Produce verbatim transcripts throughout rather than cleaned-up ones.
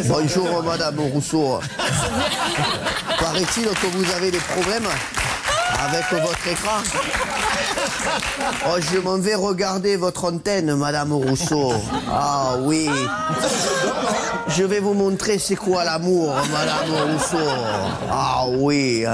Bonjour, Madame Rousseau. Paraît-il que vous avez des problèmes avec votre écran. Oh, je m'en vais regarder votre antenne, Madame Rousseau. Ah oui. Je vais vous montrer c'est quoi l'amour, Madame Rousseau. Ah oui.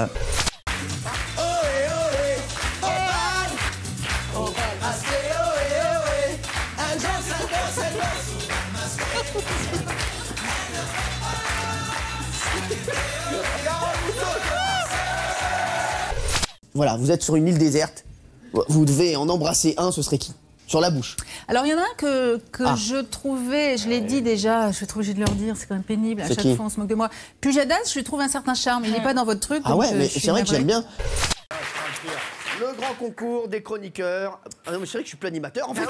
Voilà, vous êtes sur une île déserte. Vous devez en embrasser un, ce serait qui? Sur la bouche. Alors, il y en a un que, que ah. je trouvais, je l'ai dit déjà, je suis trop obligée de leur dire, c'est quand même pénible, à chaque qui fois on se moque de moi. Pujadas, je lui trouve un certain charme, il n'est pas dans votre truc. Ah ouais, mais c'est vrai que j'aime bien. Le grand concours des chroniqueurs. Ah non, mais c'est vrai que je suis plus animateur en fait.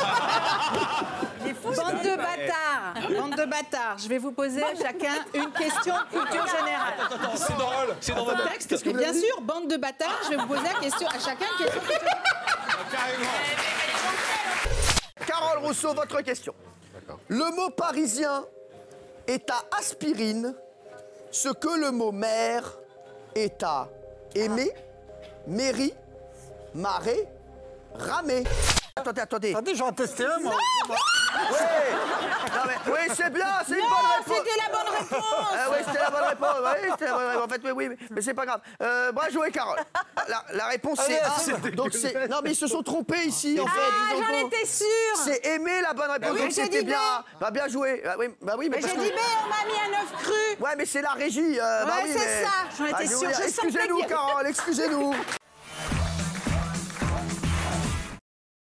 Bande de bâtards, bande de bâtards, je vais vous poser à chacun une question de culture générale. C'est drôle, c'est dans votre texte. Et bien sûr, bande de bâtards, je vais vous poser la question à chacun une question de culture générale. Carole Rousseau, votre question. Le mot parisien est à aspirine ce que le mot mer est à aimer, mairie, marée, ramer. Attendez, attendez. Attendez, j'en ai testé un, moi. Oui, non, mais, oui c'est bien, c'est une bonne réponse. C'était la bonne réponse. Ah, oui, c'était la bonne réponse. Oui, c'était la bonne réponse. En fait, oui, oui, mais c'est pas grave. Euh, bon, joué, Carole. La, la réponse, c'est A. Donc, c'est. Non, mais ils se sont trompés ici, en fait. Ah, Ils ont j'en faux. étais sûre. C'est aimer la bonne réponse. Bah oui, donc, j'ai c'était dit bien. B. Bah, bien joué. Bah, oui, bah, oui, mais. Mais parce j'ai que- dit B, on m'a mis un œuf cru. Ouais, mais c'est la régie. Euh, bah, Ouais, oui, c'est mais- ça. J'en étais Bah, je veux sûre. dire, Je sentais excusez-nous, qu'il y avait- Carole, excusez-nous.